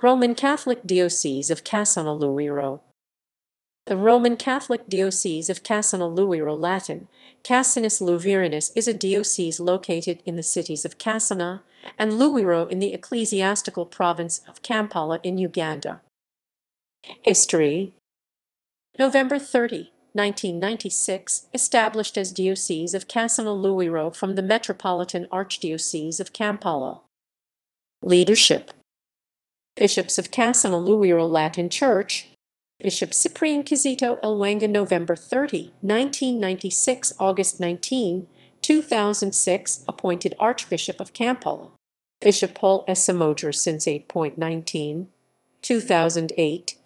Roman Catholic Diocese of Kasana and Luweero. The Roman Catholic Diocese of Kasana and Luweero, Latin, Casanis Luveerinus, is a diocese located in the cities of Kasana and Luweero in the Ecclesiastical province of Kampala in Uganda. History. November 30, 1996, established as Diocese of Kasana and Luweero from the Metropolitan Archdiocese of Kampala. Leadership. Bishops of Kasana and Luweero Latin Church. Bishop Cyprian Kizito Elwenga, November 30, 1996, August 19, 2006, appointed Archbishop of Kampala. Bishop Paul Esamojer since 8.19, 2008.